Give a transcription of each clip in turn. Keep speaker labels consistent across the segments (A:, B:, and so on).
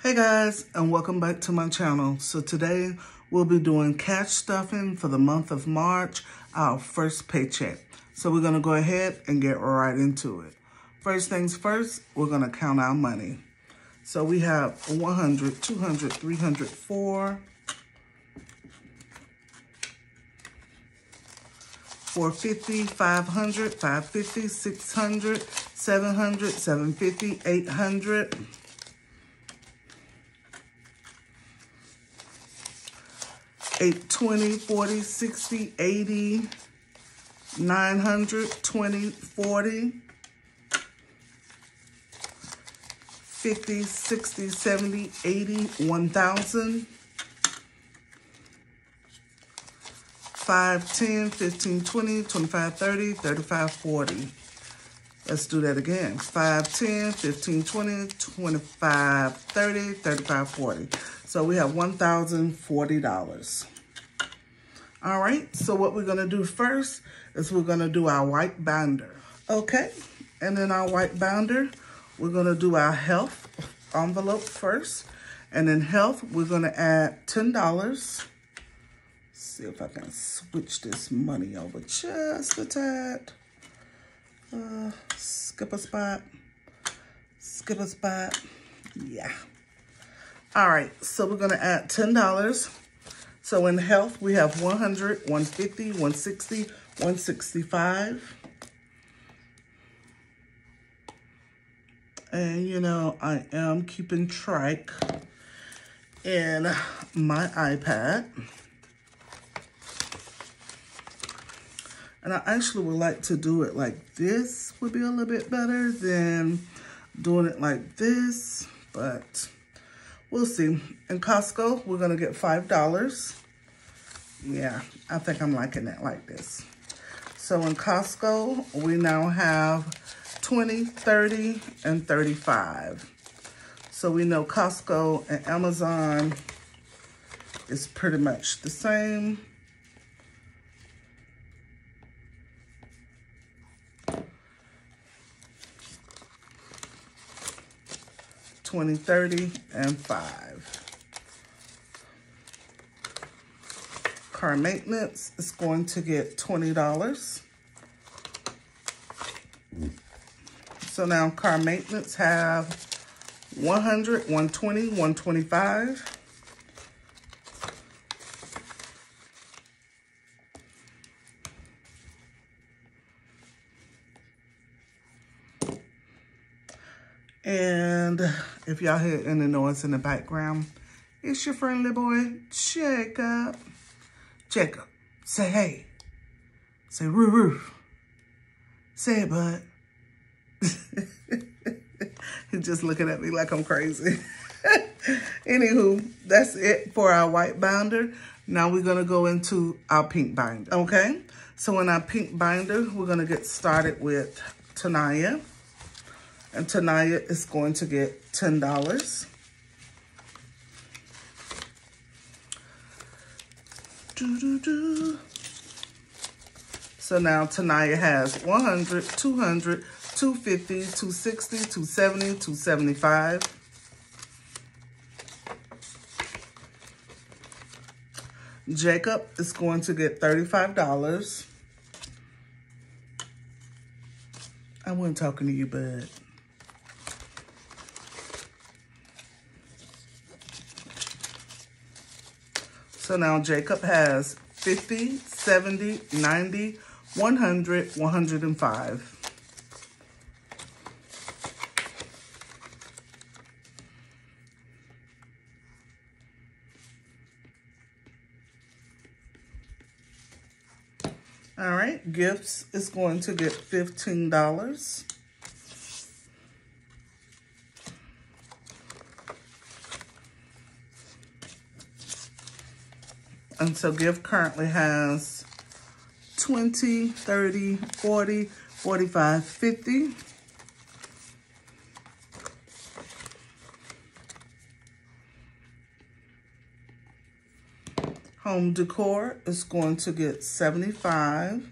A: Hey guys, and welcome back to my channel. So today we'll be doing cash stuffing for the month of March, our first paycheck. So we're gonna go ahead and get right into it. First things first, we're gonna count our money. So we have 100, 200, 300, 450, 500, 550, 600, 700, 750, 800, 820, 40, 60, 80, 900, 20, 40, 50, 60, 70, 80, 1,000, 5, 10, 15, 20, 25, 30, 35, 40. Let's do that again. 5, 10, 15, 20, 25, 30, 35, 40. So we have $1,040. All right, so what we're gonna do first is we're gonna do our white binder. Okay, and in our white binder, we're gonna do our health envelope first. And in health, we're gonna add $10. See if I can switch this money over just a tad. Skip a spot. Yeah. All right, so we're gonna add $10. So in health, we have 100, 150, 160, 165. And you know, I am keeping track in my iPad. And I actually would like to do it like this would be a little bit better than doing it like this, but we'll see. In Costco, we're gonna get $5. Yeah, I think I'm liking it like this. So in Costco, we now have 20, 30, and 35. So we know Costco and Amazon is pretty much the same. $20, $30, and $5. Car maintenance is going to get $20. So now car maintenance have 100, 120, 125. And if y'all hear any noise in the background, it's your friendly boy, Jacob. Jacob, say hey. Say roo roo. Say it, bud. He's just looking at me like I'm crazy. Anywho, that's it for our white binder. Now we're gonna go into our pink binder, okay? So in our pink binder, we're gonna get started with Tanaya. And Tanaya is going to get $10. So now Tanaya has 100, 200, 250, 260, 270, 275. Jacob is going to get $35. I wasn't talking to you, bud. So now Jacob has 50, 70, 90, 100, 105. All right, gifts is going to get $15. And so gift currently has 20, 30, 40, 45, 50. Home decor is going to get 75.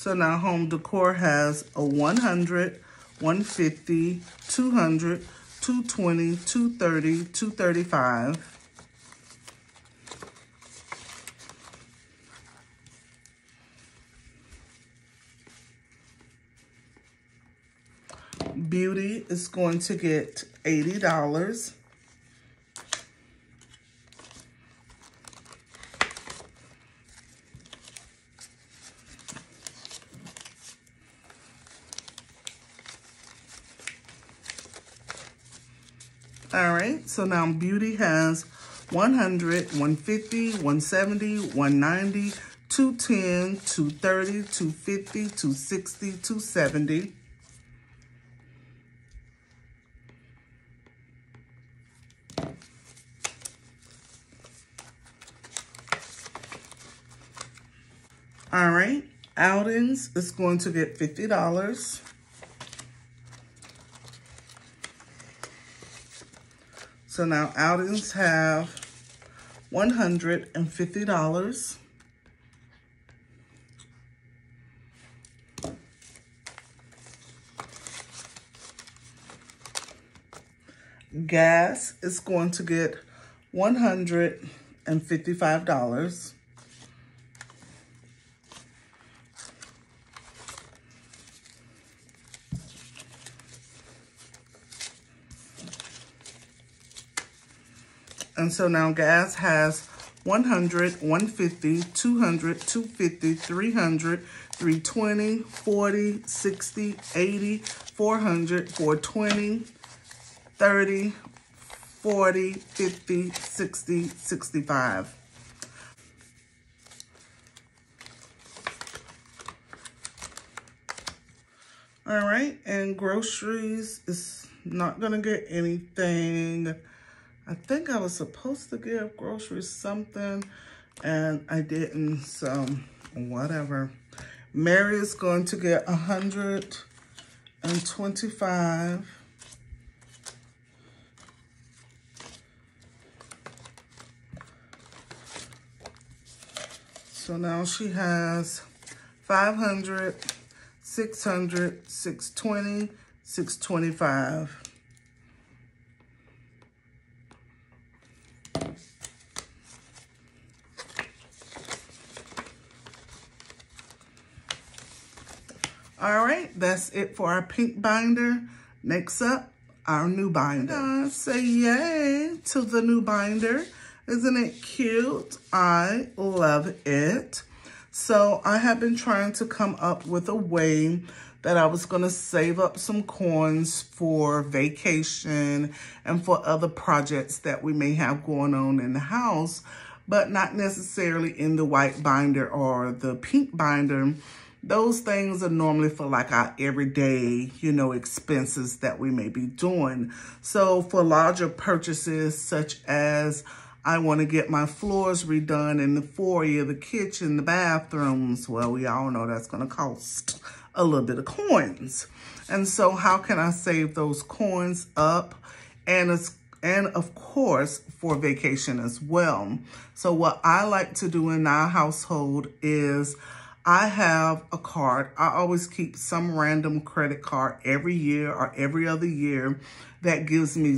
A: So now home decor has a 100, 150, 200, 220, 230, 235. Beauty is going to get $80. All right, so now Beauty has 100, 150, 170, 190, 210, 230, 250, 260, 270. All right, Outings is going to get $50. So now Outings have $150. Gas is going to get $155. And so now gas has 100, 150, 200, 250, 300, 320, 40, 60, 80, 400, 420, 30, 40, 50, 60, 65. All right, and groceries is not gonna get anything. I think I was supposed to give groceries something and I didn't, so whatever. Mary is going to get 125. So now she has 500, 600, 620, 625. All right, that's it for our pink binder. Next up, our new binder. Say yay to the new binder. Isn't it cute? I love it. So I have been trying to come up with a way that I was gonna save up some coins for vacation and for other projects that we may have going on in the house, but not necessarily in the white binder or the pink binder. Those things are normally for like our everyday, expenses that we may be doing. So for larger purchases, such as I want to get my floors redone in the foyer, the kitchen, the bathrooms, well, we all know that's going to cost a little bit of coins. And so how can I save those coins up? And of course, for vacation as well. So what I like to do in our household is I have a card. I always keep some random credit card every year or every other year that gives me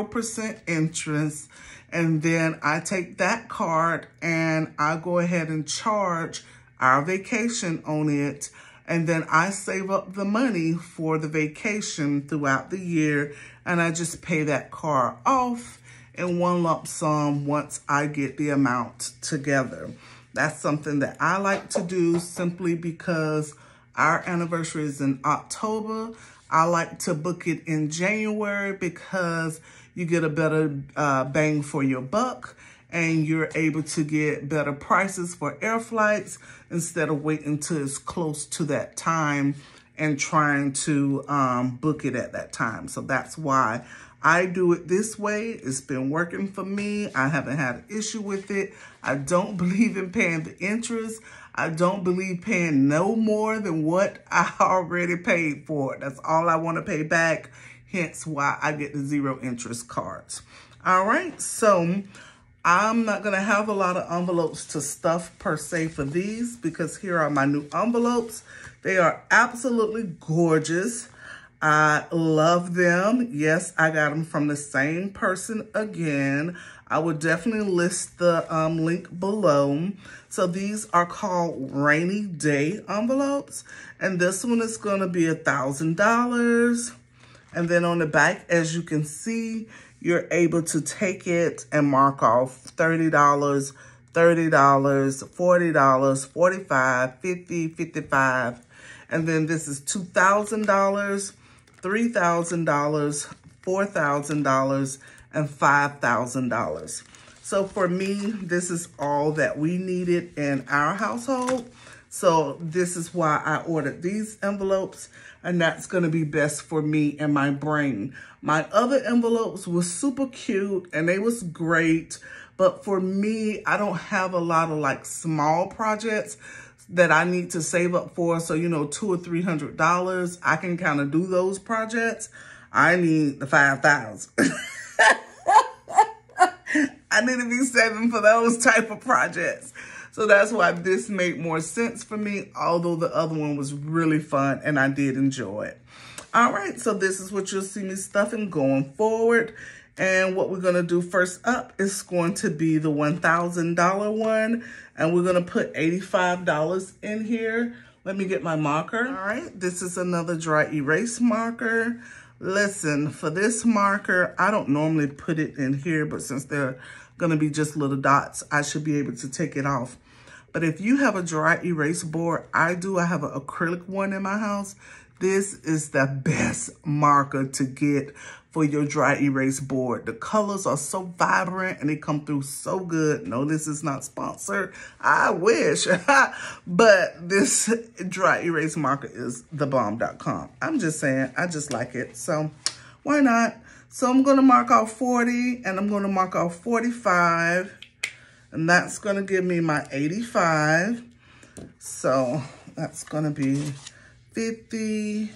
A: 0% interest. And then I take that card and I go ahead and charge our vacation on it. And then I save up the money for the vacation throughout the year. And I just pay that card off in one lump sum once I get the amount together. That's something that I like to do simply because our anniversary is in October. I like to book it in January because you get a better bang for your buck and you're able to get better prices for air flights instead of waiting till it's close to that time and trying to book it at that time. So that's why I do it this way. It's been working for me. I haven't had an issue with it. I don't believe in paying the interest. I don't believe paying no more than what I already paid for. That's all I want to pay back. Hence why I get the 0 interest cards. All right, so I'm not going to have a lot of envelopes to stuff per se for these because here are my new envelopes. They are absolutely gorgeous. I love them. Yes, I got them from the same person again. I will definitely list the link below. So these are called rainy day envelopes. And this one is going to be $1,000. And then on the back, as you can see, you're able to take it and mark off $30, $30, $40, $45, $50, $55. And then this is $2,000, $3,000, $4,000, and $5,000. So for me, this is all that we needed in our household. So this is why I ordered these envelopes, and that's gonna be best for me and my brain. My other envelopes were super cute and they was great, but for me, I don't have a lot of like small projects that I need to save up for. So, you know, $200 or $300, I can kind of do those projects. I need the 5,000. I need to be saving for those type of projects. So that's why this made more sense for me, although the other one was really fun and I did enjoy it. All right, so this is what you'll see me stuffing going forward. And what we're gonna do first up is going to be the $1,000 one. And we're gonna put $85 in here. Let me get my marker. All right, this is another dry erase marker. Listen, for this marker, I don't normally put it in here, but since they're gonna be just little dots, I should be able to take it off. But if you have a dry erase board, I have an acrylic one in my house. This is the best marker to get for your dry erase board. The colors are so vibrant and they come through so good. No, this is not sponsored. I wish. But this dry erase marker is thebomb.com. I'm just saying, I just like it. So why not? So I'm going to mark off 40 and I'm going to mark off 45. And that's going to give me my 85. So that's going to be 50,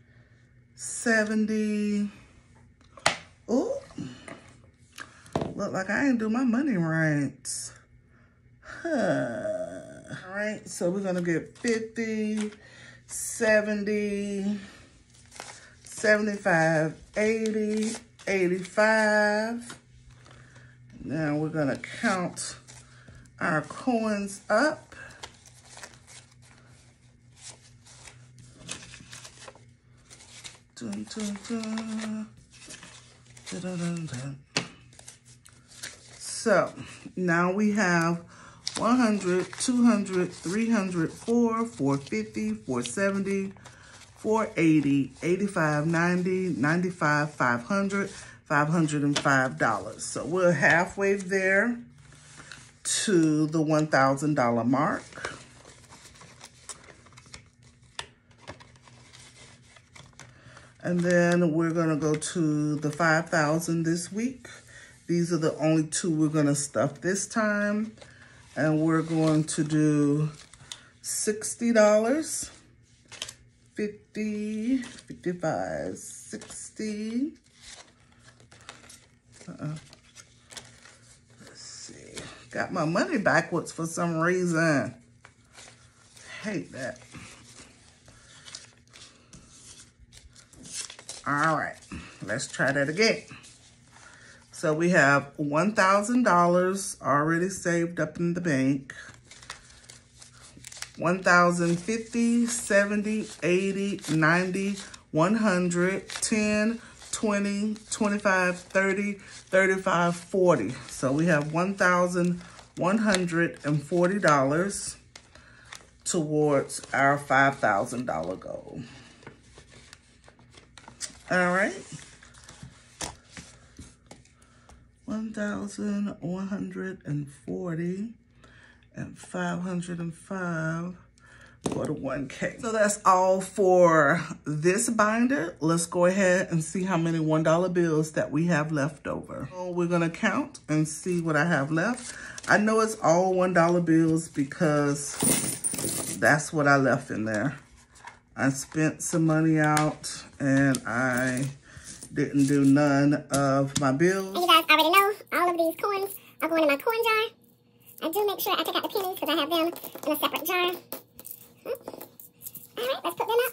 A: 70. Ooh, look like I ain't do my money right. All right, so we're gonna get 50, 70, 75, 80, 85. Now we're gonna count our coins up. Dun, dun, dun. Dun, dun, dun, dun. So now we have 100, 200, 300, 450, 470, 480, 85, 90, 95, 500, $505. So we're halfway there to the $1,000 mark. And then we're gonna go to the 5,000 this week. These are the only two we're gonna stuff this time. And we're going to do $60, 50, 55, 60. Let's see. Got my money backwards for some reason. Hate that. All right, let's try that again. So we have $1,000 already saved up in the bank. 1,050, 70, 80, 90, 100, 10, 20, 25, 30, 35, 40. So we have $1,140 towards our $5,000 goal. All right. 1,140 and 505 for the 1K. So that's all for this binder. Let's go ahead and see how many $1 bills that we have left over. So we're gonna count and see what I have left. I know it's all $1 bills because that's what I left in there. I spent some money out and I didn't do none of my bills.
B: And you guys already know all of these coins I'll go into my coin jar. I do make sure I take out the pennies because I have them in a separate jar. All right, let's put them up.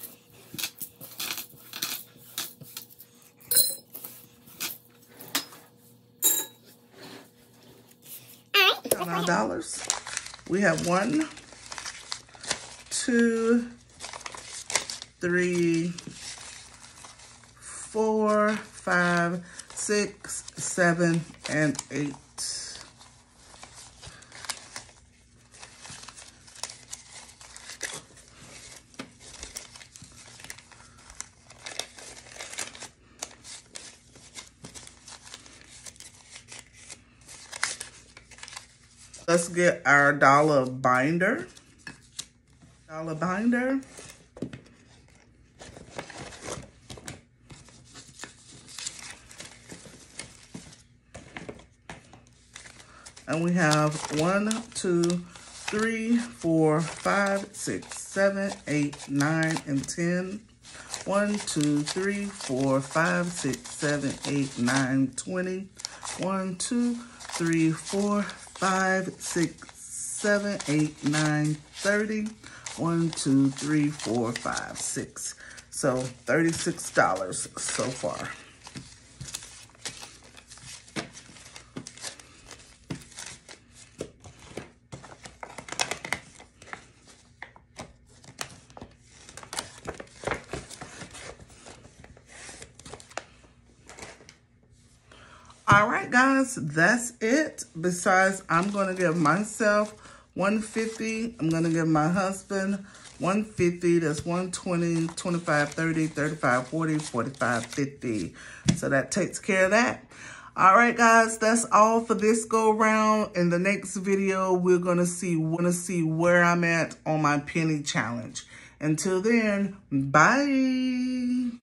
A: On our dollars, we have 1, 2, 3, 4, 5, 6, 7, and 8. Let's get our dollar binder. Dollar binder. And we have 1, 2, 3, 4, 5, 6, 7, 8, 9, and 10. 1, 2, 3, 4, 5, 6, 7, 8, 9, 20. 1, 2, 3, 4, 5, 6, 7, 8, 9, 30. 1, 2, 3, 4, 5, 6. So $36 so far. All right, guys, that's it. Besides, I'm going to give myself $150. I'm going to give my husband $150. That's $120, $25, $30, $35, $40, $45, $50. So that takes care of that. All right, guys, that's all for this go round. In the next video, we're going to see where I'm at on my penny challenge. Until then, bye.